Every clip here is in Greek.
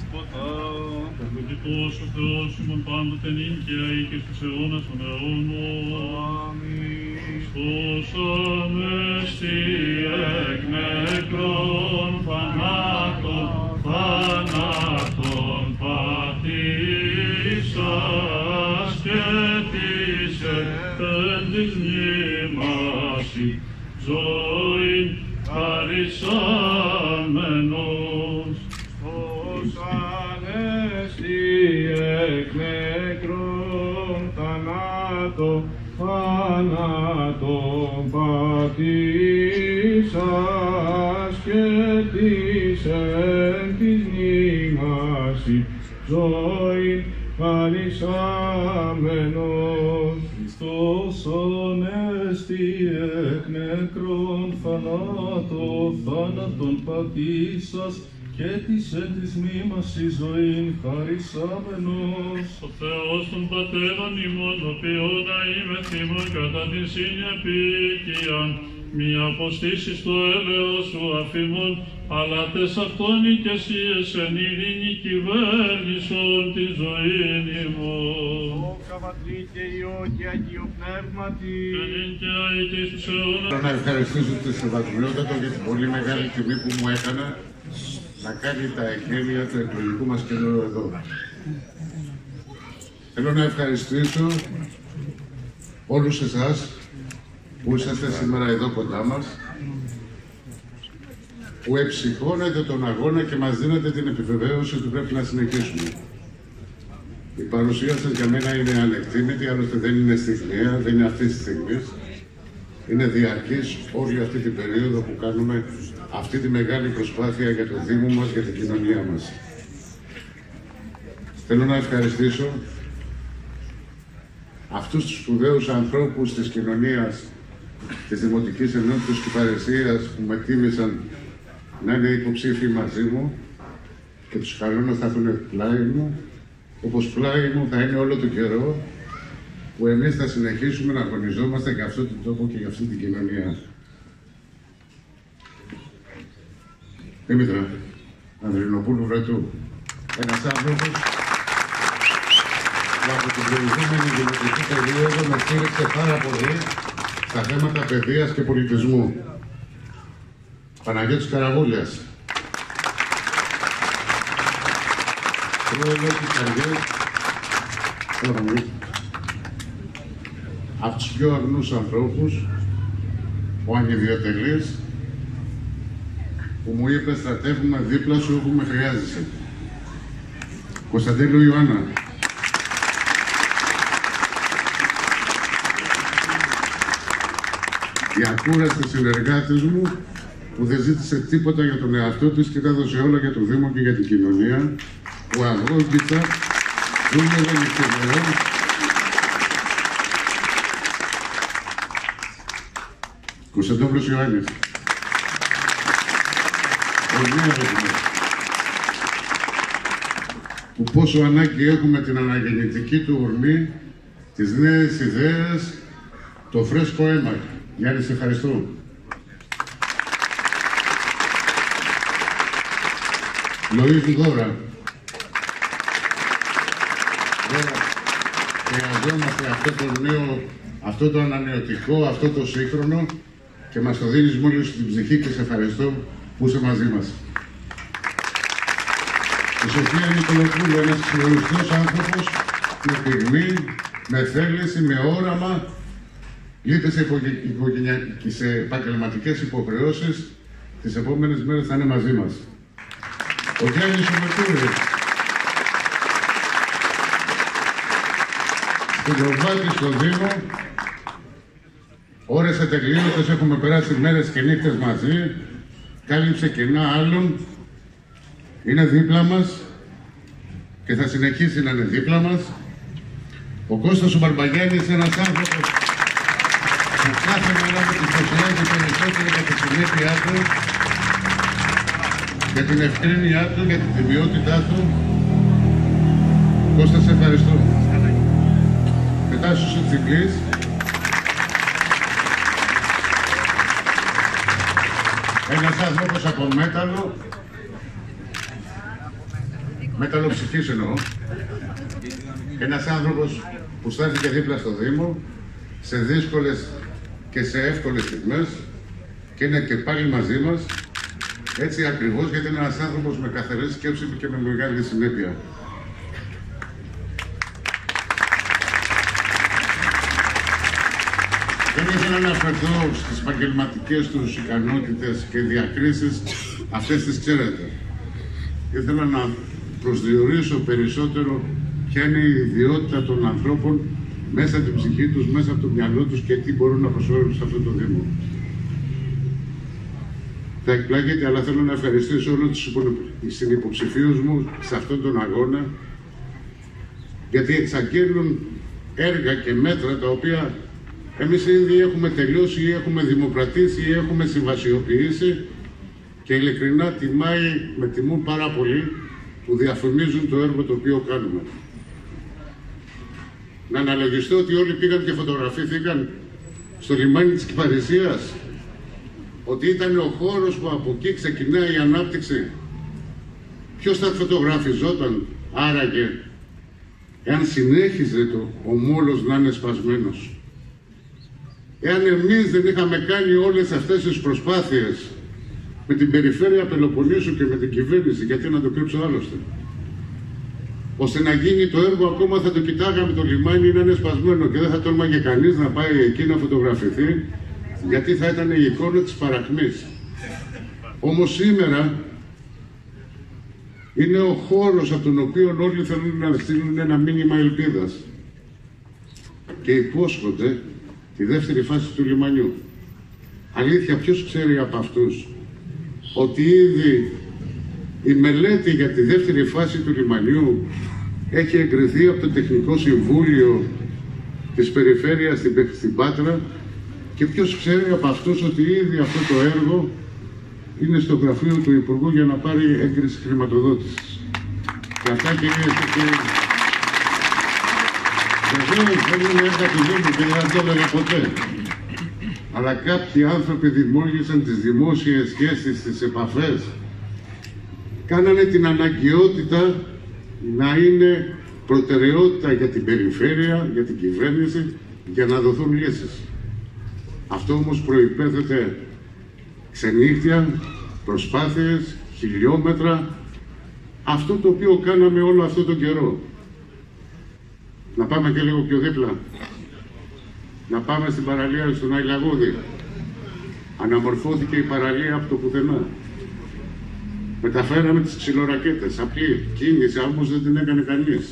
Ευλογητός ο Θεός ημών πάντοτε νύχια ή και στους αιώνας των αιώνων. Χριστός ανέστη εκ νεκρών θανάτων πατήσας και της εν της μνήμασι ζωήν χαρισάμενος. Χριστός ανέστη εκ νεκρών θανάτων πατήσας και της εν της μνήμασι ζωήν χαρισάμενος. Χριστός ανέστη εκ νεκρών θάνατον πατήσας και της εν της μνήμασι ζωήν χαρισάμενος. Ο Θεός των Πατέρων ημών, ο οποίος να είμαι θύμων κατά την συνεπίκειαν, μη αποστήσεις το έλεος σου αφήμων, αλλά τες αυτόν οικεσίες εν ειρήνη κυβέρνησον τη ζωήν ημών. Δόξα Πατρί και Υιό και Αγίου Πνεύματι. Εν και αεί και στους αιώνας. Θέλω να ευχαριστήσω τη Σεβασμιότατο για την πολύ μεγάλη τιμή που μου έκανα να κάνει τα εγγένεια του εκλογικού μας κέντρου εδώ. Θέλω να ευχαριστήσω όλους εσάς που είσαστε σήμερα εδώ κοντά μας, που εψυχώνετε τον αγώνα και μας δίνετε την επιβεβαίωση ότι πρέπει να συνεχίσουμε. Η παρουσία σας για μένα είναι ανεκτήμητη, άλλωστε δεν είναι στιγμιαία, δεν είναι αυτή τη στιγμή. Είναι διαρκής όλη αυτή την περίοδο που κάνουμε αυτή τη μεγάλη προσπάθεια για το Δήμο μας, για την κοινωνία μας. Θέλω να ευχαριστήσω αυτούς τους σπουδαίους ανθρώπους της κοινωνίας, της Δημοτικής Ενότητας και Παρεσίας που με τίμησαν να είναι υποψήφιοι μαζί μου και τους καλώ να σταθούν πλάι μου, όπως πλάι μου θα είναι όλο τον καιρό που εμείς θα συνεχίσουμε να αγωνιζόμαστε για αυτόν τον τόπο και για αυτή την κοινωνία. Δήμητρα Ανδρινοπούλου Βρετού, ένας άνθρωπος που από την προηγούμενη δημοτική περίοδο με στήριξε πάρα πολύ στα θέματα παιδείας και πολιτισμού. Παναγιώτης Καραβούλιας. Πρόεδρος της Καριές, από τους πιο αγνούς ανθρώπους, ο ανιδιοτελής, που μου είπε στρατεύουμε δίπλα σου όπου με χρειάζεσαι. Κωνσταντέλου Ιωάννα. Οι ακούραστοι συνεργάτες μου που δεν ζήτησε τίποτα για τον εαυτό της και τα έδωσε όλα για το Δήμο και για την κοινωνία, που αγώγησα, δούλευε νυχτεριών. Κωνσταντόπουλος Ιωάννης. Που πόσο ανάγκη έχουμε την αναγεννητική του ορμή, τις νέες ιδέες, το φρέσκο αίμα. Γιάννη, σε ευχαριστώ. Λοΐζου Δώρα. Χρειαζόμαστε αυτό το ανανεωτικό, αυτό το σύγχρονο και μας το δίνεις μόλις στην ψυχή και σε ευχαριστώ που είσαι μαζί μας. Η Σοφία Νικολοπούλου, ένας ξεχωριστός άνθρωπος με πυγμή, με θέληση, με όραμα, λείπει σε επαγγελματικές υποχρεώσεις, τις επόμενες μέρες θα είναι μαζί μας. Ο Γιάννης ο Μερκούρης. Στην Προβάτη στον Δήμο, ώρες ατελείωτες, έχουμε περάσει μέρες και νύχτες μαζί, κάλυψε κενά άλλων, είναι δίπλα μας και θα συνεχίσει να είναι δίπλα μας. Ο Κώστας ο Μπαρμπαγιάννης, ένας άνθρωπος που κάθε μέρα με εντυπωσιάζει περισσότερο για τη συνέπειά του, για την ευκρίνειά του, για την τιμιότητά του. Κώστα, σε ευχαριστώ. Μετά στους Τσικλής. Ένας άνθρωπος από μέταλλο, μεταλλοψυχής εννοώ, ένας άνθρωπος που στάθηκε δίπλα στο Δήμο σε δύσκολες και σε εύκολες στιγμές και είναι και πάλι μαζί μας, έτσι ακριβώς γιατί είναι ένας άνθρωπος με καθαρή σκέψη και με μεγάλη συνέπεια. Δεν ήθελα να αναφερθώ στις επαγγελματικές τους ικανότητες και διακρίσεις, αυτές τις ξέρετε. Ήθελα να προσδιορίσω περισσότερο ποια είναι η ιδιότητα των ανθρώπων μέσα από την ψυχή τους, μέσα από το μυαλό τους και τι μπορούν να προσφέρουν σε αυτό το Δήμο. Θα εκπλάγετε, αλλά θέλω να ευχαριστήσω όλους τους συνυποψηφίους μου σε αυτόν τον αγώνα, γιατί εξαγγέλνουν έργα και μέτρα τα οποία εμείς ήδη έχουμε τελειώσει ή έχουμε δημοπρατήσει ή έχουμε συμβασιοποιήσει και ειλικρινά με τιμούν πάρα πολύ που διαφημίζουν το έργο το οποίο κάνουμε. Να αναλογιστώ ότι όλοι πήγαν και φωτογραφήθηκαν στο λιμάνι της Κυπαρισίας, ότι ήταν ο χώρος που από εκεί ξεκινάει η ανάπτυξη. Ποιος θα φωτογραφιζόταν άραγε εάν συνέχιζε ο μόλος να είναι σπασμένος? Εάν εμείς δεν είχαμε κάνει όλες αυτές τις προσπάθειες με την περιφέρεια Πελοποννήσου και με την κυβέρνηση, γιατί να το κρύψω άλλωστε, ώστε να γίνει το έργο, ακόμα θα το κοιτάγαμε το λιμάνι να είναι σπασμένο και δεν θα τόλμαγε κανείς να πάει εκεί να φωτογραφηθεί, γιατί θα ήταν η εικόνα της παρακμής. Όμως σήμερα είναι ο χώρος από τον οποίο όλοι θέλουν να στείλουν ένα μήνυμα ελπίδας και υπόσχονται τη δεύτερη φάση του λιμανιού. Αλήθεια, ποιος ξέρει από αυτούς ότι ήδη η μελέτη για τη δεύτερη φάση του λιμανιού έχει εγκριθεί από το Τεχνικό Συμβούλιο της Περιφέρειας στην Πάτρα, και ποιος ξέρει από αυτούς ότι ήδη αυτό το έργο είναι στο γραφείο του Υπουργού για να πάρει έγκριση χρηματοδότησης. Και αυτά, κυρίες και κύριοι, βεβαίως δεν είναι έργα του Δήμου και δεν το έλεγα ποτέ. Αλλά κάποιοι άνθρωποι δημιούργησαν τις δημόσιες σχέσεις, τις επαφές, κάνανε την αναγκαιότητα να είναι προτεραιότητα για την περιφέρεια, για την κυβέρνηση, για να δοθούν λύσεις. Αυτό όμως προϋπέθεται ξενύχτια, προσπάθειες, χιλιόμετρα, αυτό το οποίο κάναμε όλο αυτό τον καιρό. Να πάμε και λίγο πιο δίπλα. Να πάμε στην παραλία στον Αϊλαγούδη. Αναμορφώθηκε η παραλία από το πουθενά. Μεταφέραμε τις ξυλορακέτες. Απλή κίνηση, όμως δεν την έκανε κανείς.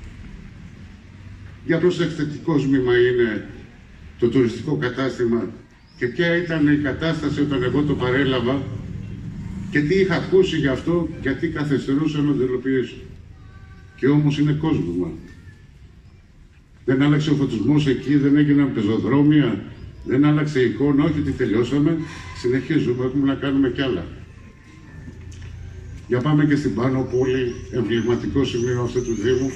Για προς εκθετικό μήμα είναι το τουριστικό κατάστημα και ποια ήταν η κατάσταση όταν εγώ το παρέλαβα και τι είχα ακούσει γι' αυτό, γιατί καθυστερούσα να το υλοποιήσω. Και όμως είναι κόσμημα. Δεν άλλαξε ο φωτισμός εκεί, δεν έγιναν πεζοδρόμια, δεν άλλαξε η εικόνα, όχι ότι τελειώσαμε, συνεχίζουμε, έχουμε να κάνουμε κι άλλα. Για πάμε και στην Πάνω Πόλη, εμβληματικό σημείο αυτού του Δήμου.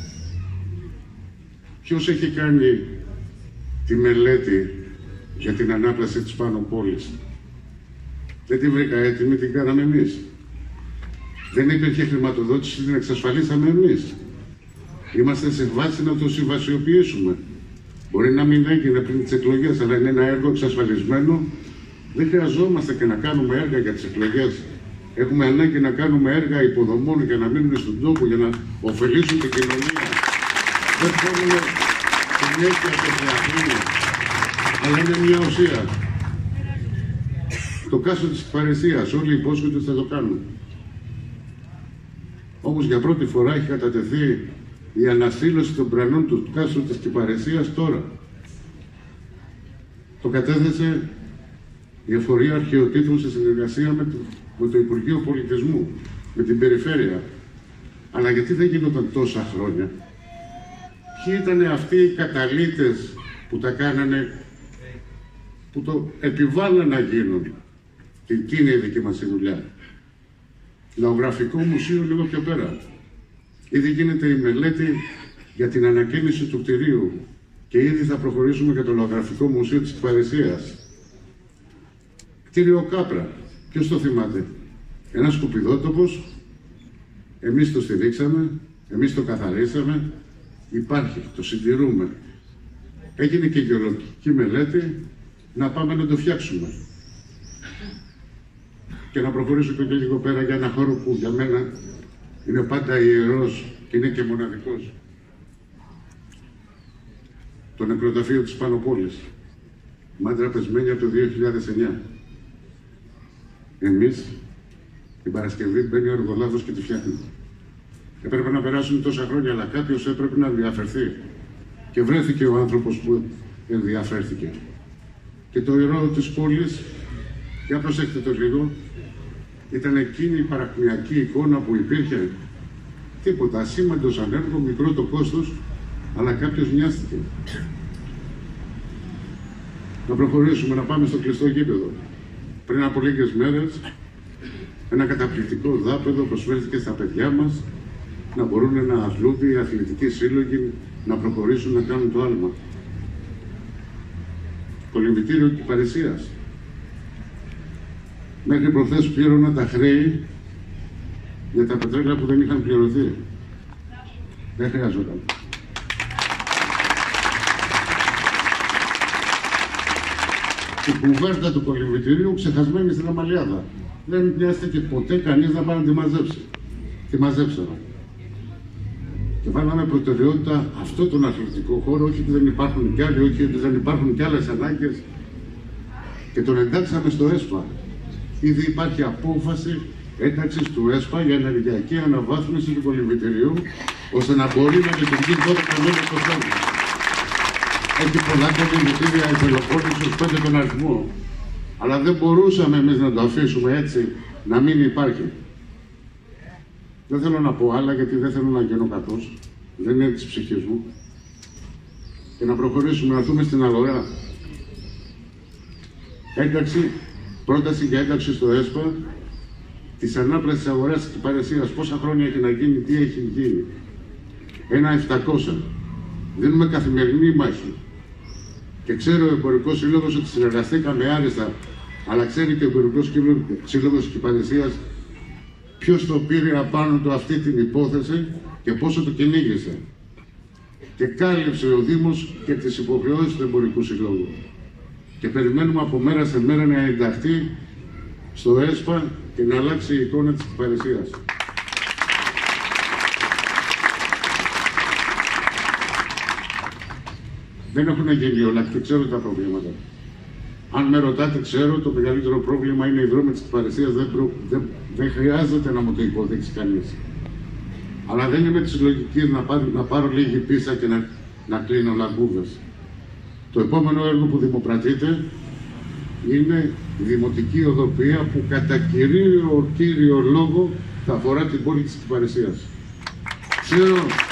Ποιος έχει κάνει τη μελέτη για την ανάπλαση της Πάνω Πόλης? Δεν τη βρήκα έτοιμη, την κάναμε εμείς. Δεν υπήρχε χρηματοδότηση, την εξασφαλίσαμε εμείς. Είμαστε σε βάση να το συμβασιοποιήσουμε. Μπορεί να μην έγινε πριν τις εκλογές, αλλά είναι ένα έργο εξασφαλισμένο. Δεν χρειαζόμαστε και να κάνουμε έργα για τις εκλογές. Έχουμε ανάγκη να κάνουμε έργα υποδομών για να μείνουν στον τόπο, για να ωφελήσουν την κοινωνία. Δεν θέλουμε συνέχεια και θεατρίνη, αλλά είναι μια ουσία. Το κάστρο της Παρισίας, όλοι υπόσχονται ότι θα το κάνουν. Όμως για πρώτη φορά έχει κατατεθεί η αναστήλωση των πρανών του κάστρου της Κυπαρισίας τώρα. Το κατέθεσε η Εφορία Αρχαιοτήτων σε συνεργασία με το Υπουργείο Πολιτισμού, με την Περιφέρεια. Αλλά γιατί δεν γινόταν τόσα χρόνια? Ποιοι ήταν αυτοί οι καταλύτες που τα κάνανε, που το επιβάλλαν να γίνουν? Τι είναι η δική μας δουλειά? Λαογραφικό Μουσείο λίγο πιο πέρα. Ήδη γίνεται η μελέτη για την ανακαίνιση του κτηρίου και ήδη θα προχωρήσουμε για το Λαογραφικό Μουσείο της Κυπαρισίας. Κτίριο Κάπρα. Ποιος το θυμάται? Ένας σκουπιδότοπος Εμείς το στηρίξαμε, εμείς το καθαρίσαμε, υπάρχει, το συντηρούμε. Έγινε και γεωλογική μελέτη, να πάμε να το φτιάξουμε. Και να προχωρήσω και λίγο πέρα για ένα χώρο που για μένα είναι πάντα ιερός και είναι και μοναδικός. Το νεκροταφείο της Πανοπόλης. Μάντρα πεσμένη από το 2009. Εμείς, την Παρασκευή μπαίνει ο εργολάβος και τη φτιάχνει. Έπρεπε να περάσουν τόσα χρόνια, αλλά κάποιος έπρεπε να ενδιαφερθεί. Και βρέθηκε ο άνθρωπος που ενδιαφέρθηκε. Και το ιερό της πόλης, για προσέξτε το λίγο, ήταν εκείνη η παρακμιακή εικόνα που υπήρχε. Τίποτα, ασήμαντος ανέργο, μικρό το κόστος, αλλά κάποιος νοιάστηκε. Να προχωρήσουμε, να πάμε στο κλειστό γήπεδο. Πριν από λίγες μέρες, ένα καταπληκτικό δάπεδο προσφέρθηκε στα παιδιά μας, να μπορούν να αθλούνται οι αθλητικοί σύλλογοι, να προχωρήσουν να κάνουν το άλμα. Κολυμβητήριο Κυπαρισίας. Μέχρι προχθές πλήρωνα τα χρέη για τα πετρέλαια που δεν είχαν πληρωθεί. Δεν χρειάζονταν. Η κουβέρτα του κολυμβητηρίου ξεχασμένη στην Αμαλιάδα. Δεν πιάστηκε ποτέ κανείς να πάει να τη μαζέψει. Τη μαζέψαμε. Και βάλαμε προτεραιότητα αυτό τον αθλητικό χώρο, όχι ότι δεν υπάρχουν κι άλλοι, όχι ότι δεν υπάρχουν κι άλλες ανάγκες. Και τον εντάξαμε στο ΕΣΠΑ. Ήδη υπάρχει απόφαση ένταξης του ΕΣΠΑ για ενεργειακή αναβάθμιση του κολυμβητηρίου, ώστε να μπορεί να λειτουργεί 12 μέρες το χρόνο. Έχει πολλά κολυμβητήρια η Πελοπόννησος, 5 τον αριθμό. Αλλά δεν μπορούσαμε εμείς να το αφήσουμε έτσι, να μην υπάρχει. Δεν θέλω να πω άλλα, γιατί δεν θέλω να γίνω κακός. Δεν είναι της ψυχής μου. Και να προχωρήσουμε, να έρθουμε στην αγορά. Ένταξη, πρόταση για ένταξη στο ΕΣΠΑ της ανάπλασης της αγοράς της Κυπαρισίας. Πόσα χρόνια έχει να γίνει, τι έχει γίνει. 1.700. Δίνουμε καθημερινή μάχη. Και ξέρω ο Εμπορικός Σύλλογος ότι συνεργαστήκαμε άριστα, αλλά ξέρει και ο Εμπορικός Σύλλογος της Κυπαρισίας ποιος το πήρε απάνω του αυτή την υπόθεση και πόσο το κυνήγησε. Και κάλυψε ο Δήμος και τις υποχρεώσεις του Εμπορικού Συλλόγου. Και περιμένουμε από μέρα σε μέρα να ενταχθεί στο ΕΣΠΑ και να αλλάξει η εικόνα της Κυπαρισίας. Δεν έχουν γίνει όλα και ξέρω τα προβλήματα. Αν με ρωτάτε, ξέρω το μεγαλύτερο πρόβλημα είναι οι δρόμοι της Κυπαρισίας. Δεν χρειάζεται να μου το υποδείξει κανείς. Αλλά δεν είμαι της λογικής να πάρω λίγη πίσα και να κλείνω λαγκούβες. Το επόμενο έργο που δημοπρατείται είναι η δημοτική οδοποιία που κατά κύριο λόγο θα αφορά την πόλη της Κυπαρισίας. Ξέρω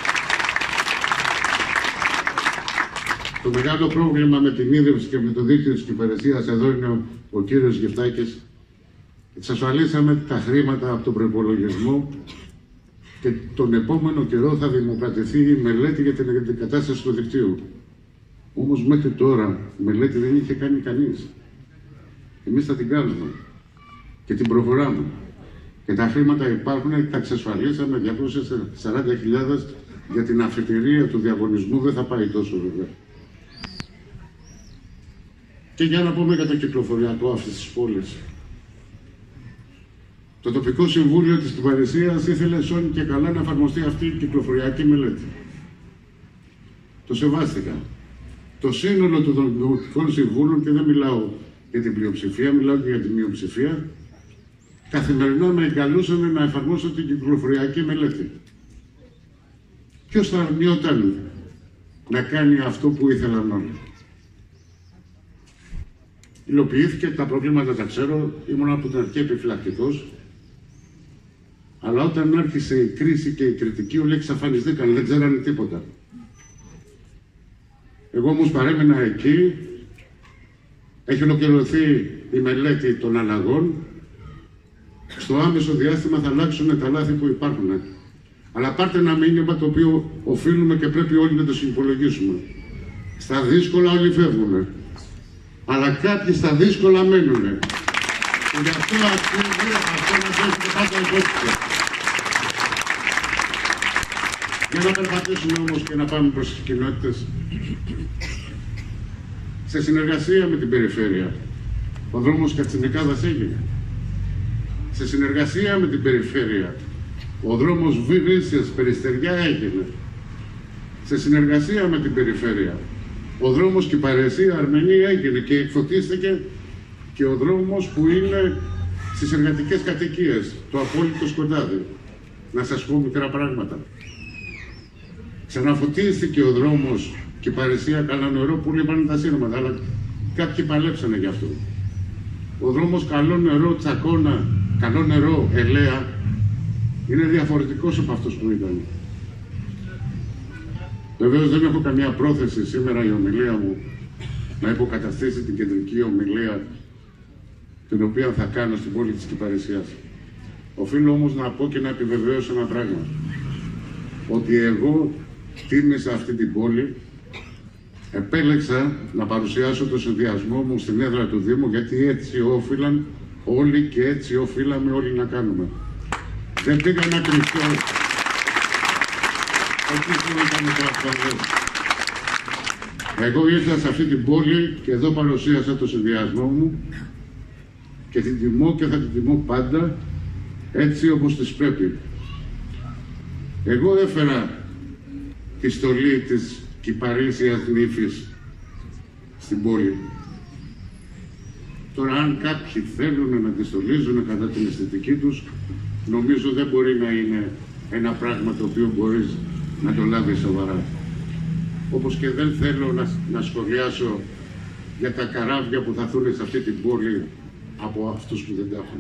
το μεγάλο πρόβλημα με την ίδρυυση και με το δίκτυο της Κυπαρισίας, εδώ είναι ο κύριος Γεφτάκης. Εξασφαλίσαμε τα χρήματα από τον προϋπολογισμό και τον επόμενο καιρό θα δημοκρατηθεί η μελέτη για την εγκατάσταση του δικτύου. Όμως μέχρι τώρα μελέτη δεν είχε κάνει κανείς. Εμείς θα την κάνουμε και την προχωράμε. Και τα χρήματα υπάρχουν, τα εξασφαλίσαμε, 240.000 για την αφετηρία του διαγωνισμού, δεν θα πάει τόσο βέβαια. Και για να πούμε για το κυκλοφοριακό αυτής της πόλης. Το τοπικό συμβούλιο της Κυπαρισίας ήθελε σώνει και καλά να εφαρμοστεί αυτή η κυκλοφοριακή μελέτη. Το σεβάστηκα. Το σύνολο των δημοτικών συμβούλων, και δεν μιλάω για την πλειοψηφία, μιλάω και για την μειοψηφία, καθημερινά με εγκαλούσαν να εφαρμόσω την κυκλοφοριακή μελέτη. Ποιος θα αρνιόταν να κάνει αυτό που ήθελαν όλοι. Υλοποιήθηκε, τα προβλήματα τα ξέρω, ήμουν από την αρχή επιφυλακτικός. Αλλά όταν άρχισε η κρίση και η κριτική, όλοι εξαφανιστήκαν, δεν ξέρανε τίποτα. Εγώ όμως παρέμεινα εκεί, έχει ολοκληρωθεί η μελέτη των αλλαγών. Στο άμεσο διάστημα θα αλλάξουν τα λάθη που υπάρχουν. Αλλά πάρτε ένα μήνυμα το οποίο οφείλουμε και πρέπει όλοι να το συνυπολογίσουμε. Στα δύσκολα όλοι φεύγουν. Αλλά κάποιοι στα δύσκολα μένουν. Και γι' αυτό αξίζει αυτό να το έχετε πάντα υπόψη. Και να περπατήσουμε όμως και να πάμε προς τις κοινότητες σε συνεργασία με την περιφέρεια. Ο δρόμος Κατσιμικάδας έγινε. Σε συνεργασία με την περιφέρεια. Ο δρόμος Βύσσιας Περιστεριά έγινε. Σε συνεργασία με την περιφέρεια. Ο δρόμος Κυπαρεσία Αρμενία έγινε και εκφωτίστηκε και ο δρόμος που είναι στις εργατικές κατοικίες, το απόλυτο σκοτάδι. Να σας πω μικρά πράγματα. Ξαναφωτίστηκε ο δρόμος Κυπαρεσία Καλό Νερό που λείπανε τα σύρματα, αλλά κάποιοι παλέψανε γι' αυτό. Ο δρόμος Καλό Νερό Τσακώνα, Καλό Νερό Ελέα είναι διαφορετικός από αυτός που ήταν. Βεβαίως δεν έχω καμία πρόθεση σήμερα η ομιλία μου να υποκαταστήσει την κεντρική ομιλία την οποία θα κάνω στην πόλη της Κυπαρεσίας. Οφείλω όμως να πω και να επιβεβαιώσω ένα πράγμα. Ότι εγώ τίμησα αυτή την πόλη, επέλεξα να παρουσιάσω το συνδυασμό μου στην έδρα του Δήμου, γιατί έτσι όφυλαν όλοι και έτσι οφείλαμε όλοι να κάνουμε. Δεν πήγα να κρυφτώ. Εγώ ήρθα σε αυτή την πόλη και εδώ παρουσίασα το συνδυασμό μου και την τιμώ και θα την τιμώ πάντα έτσι όπως της πρέπει. Εγώ έφερα τη στολή της Κυπαρίσιας νύφης στην πόλη. Τώρα αν κάποιοι θέλουν να τη στολίζουν κατά την αισθητική τους, νομίζω δεν μπορεί να είναι ένα πράγμα το οποίο μπορείς να το λάβεις σοβαρά. Όπως και δεν θέλω να σχολιάσω για τα καράβια που θα έρθουν σε αυτή την πόλη από αυτούς που δεν τα έχουν.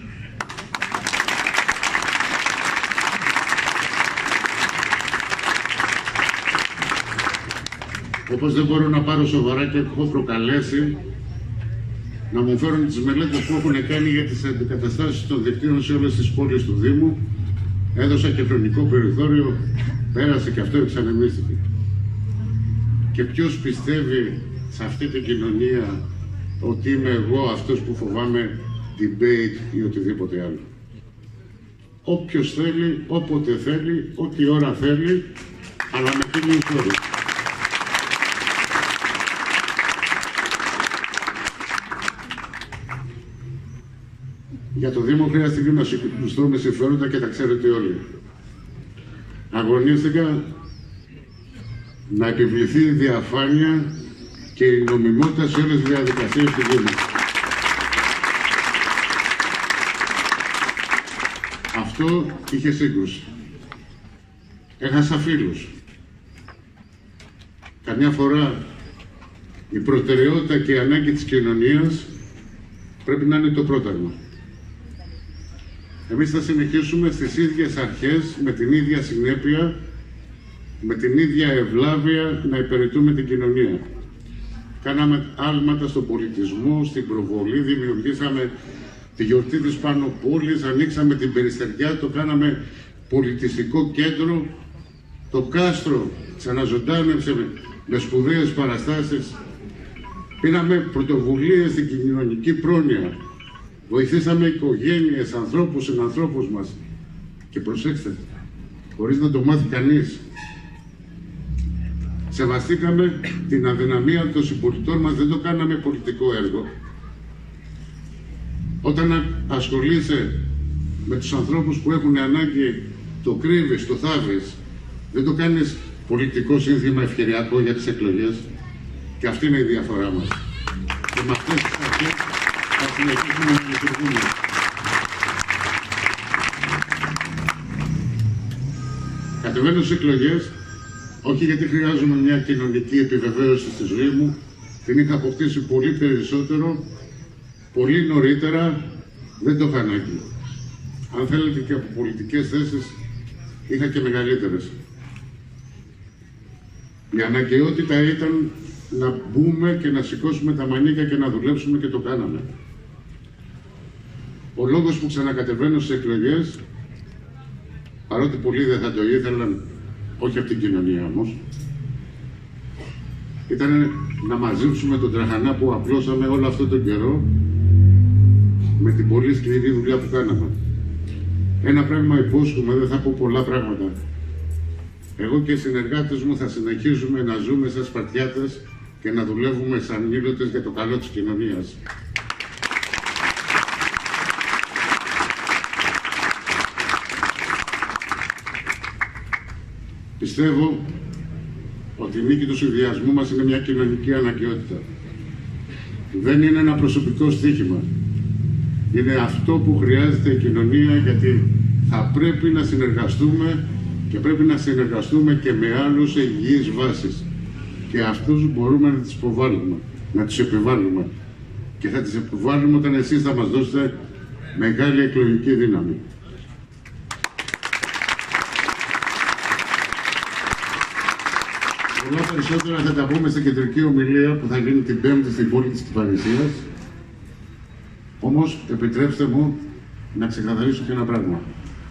Όπως δεν μπορώ να πάρω σοβαρά και έχω προκαλέσει να μου φέρουν τις μελέτες που έχουν κάνει για τις αντικαταστάσεις των δικτύων σε όλες τις πόλεις του Δήμου. Έδωσα και χρονικό περιθώριο, πέρασε και αυτό, εξανεμίστηκε. Και ποιος πιστεύει σε αυτή την κοινωνία ότι είμαι εγώ αυτός που φοβάμαι debate ή οτιδήποτε άλλο. Όποιος θέλει, όποτε θέλει, ό,τι ώρα θέλει, αλλά με την ιστορία. Για το Δήμο χρειάστηκε να συγκρουστώ με συμφέροντα και τα ξέρετε όλοι. Αγωνίστηκα να επιβληθεί η διαφάνεια και η νομιμότητα σε όλες τις διαδικασίες του Δήμου. Αυτό είχε σύγκρουση. Έχασα φίλους. Καμιά φορά η προτεραιότητα και η ανάγκη της κοινωνίας πρέπει να είναι το πρόταγμα. Εμείς θα συνεχίσουμε στις ίδιες αρχές, με την ίδια συνέπεια, με την ίδια ευλάβεια να υπηρετούμε την κοινωνία. Κάναμε άλματα στον πολιτισμό, στην προβολή, δημιουργήσαμε τη γιορτή της Πάνω Πόλης, ανοίξαμε την Περιστεριά, το κάναμε πολιτιστικό κέντρο, το κάστρο ξαναζωντάνεψε με σπουδαίες παραστάσεις, πήραμε πρωτοβουλίες στην κοινωνική πρόνοια, βοηθήσαμε οικογένειες, ανθρώπους, συνανθρώπους μας και προσέξτε, χωρίς να το μάθει κανείς. Σεβαστήκαμε την αδυναμία των συμπολιτών μας, δεν το κάναμε πολιτικό έργο. Όταν ασχολείσαι με τους ανθρώπους που έχουν ανάγκη, το κρύβεις, το θάβεις, δεν το κάνεις πολιτικό σύνθημα ευκαιριακό για τις εκλογές. Και αυτή είναι η διαφορά μας. Και με αυτές τις αρχές θα συνεχίσουμε να λειτουργούμε. Κατεβαίνω στις εκλογές, όχι γιατί χρειάζομαι μια κοινωνική επιβεβαίωση στη ζωή μου, την είχα αποκτήσει πολύ περισσότερο, πολύ νωρίτερα, δεν το είχα ανάγκη. Αν θέλετε και από πολιτικές θέσεις, είχα και μεγαλύτερες. Η αναγκαιότητα ήταν να μπούμε και να σηκώσουμε τα μανίκια και να δουλέψουμε και το κάναμε. Ο λόγος που ξανακατεβαίνω στις εκλογές, παρότι πολλοί δεν θα το ήθελαν, όχι από την κοινωνία όμως, ήταν να μαζέψουμε τον τραχανά που απλώσαμε όλο αυτό τον καιρό με την πολύ σκληρή δουλειά που κάναμε. Ένα πράγμα υπόσχομαι, δεν θα πω πολλά πράγματα. Εγώ και οι συνεργάτες μου θα συνεχίσουμε να ζούμε σαν Σπαρτιάτες και να δουλεύουμε σαν ήλωτες για το καλό της κοινωνίας. Πιστεύω ότι η νίκη του συνδυασμού μας είναι μια κοινωνική αναγκαιότητα. Δεν είναι ένα προσωπικό στοίχημα. Είναι αυτό που χρειάζεται η κοινωνία, γιατί θα πρέπει να συνεργαστούμε και πρέπει να συνεργαστούμε και με άλλους σε υγιείς βάσεις. Και αυτούς μπορούμε να τις υποβάλουμε, να τις επιβάλλουμε. Και θα τις επιβάλλουμε όταν εσείς θα μας δώσετε μεγάλη εκλογική δύναμη. Πολλά περισσότερα θα τα πούμε στην κεντρική ομιλία που θα γίνει την Πέμπτη στην πόλη της Κυπαρισίας. Όμως, επιτρέψτε μου να ξεκαθαρίσω και ένα πράγμα.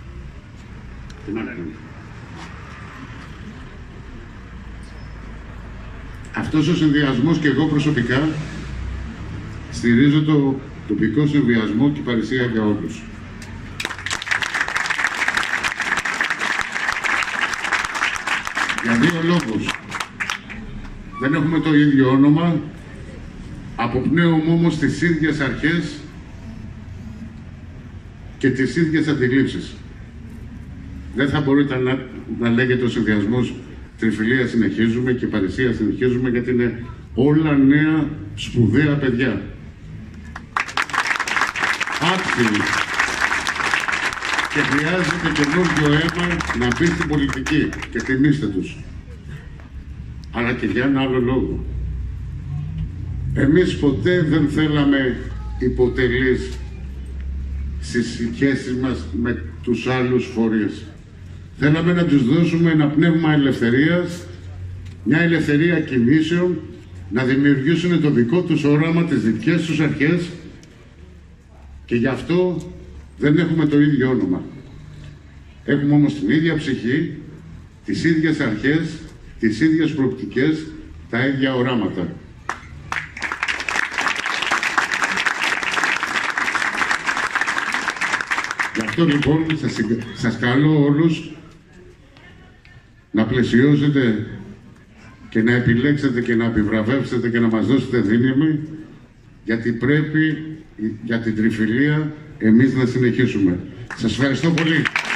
Αυτός ο συνδυασμός και εγώ προσωπικά στηρίζω το τοπικό συνδυασμό Κυπαρισία για όλους. Για δύο λόγους. Δεν έχουμε το ίδιο όνομα, αποπνέουμε όμως τις ίδιες αρχές και τις ίδιες αντιλήψεις. Δεν θα μπορείτε να λέγεται ο συνδυασμός Τριφυλία συνεχίζουμε και Παρισία συνεχίζουμε, γιατί είναι όλα νέα σπουδαία παιδιά. Άξιοι. Και χρειάζεται καινούργιο αίμα να μπει στην πολιτική και τιμήστε τους. Αλλά και για ένα άλλο λόγο. Εμείς ποτέ δεν θέλαμε υποτελείς στις σχέσεις μας με τους άλλους φορείς. Θέλαμε να τους δώσουμε ένα πνεύμα ελευθερίας, μια ελευθερία κινήσεων, να δημιουργήσουν το δικό τους όραμα, τις δικές τους αρχές, και γι' αυτό δεν έχουμε το ίδιο όνομα. Έχουμε όμως την ίδια ψυχή, τις ίδιες αρχές, τις ίδιες προοπτικές, τα ίδια οράματα. Γι' αυτό λοιπόν σας καλώ όλους να πλαισιώσετε και να επιλέξετε και να επιβραβεύσετε και να μας δώσετε δύναμη, γιατί πρέπει για την Τριφυλία εμείς να συνεχίσουμε. Σας ευχαριστώ πολύ.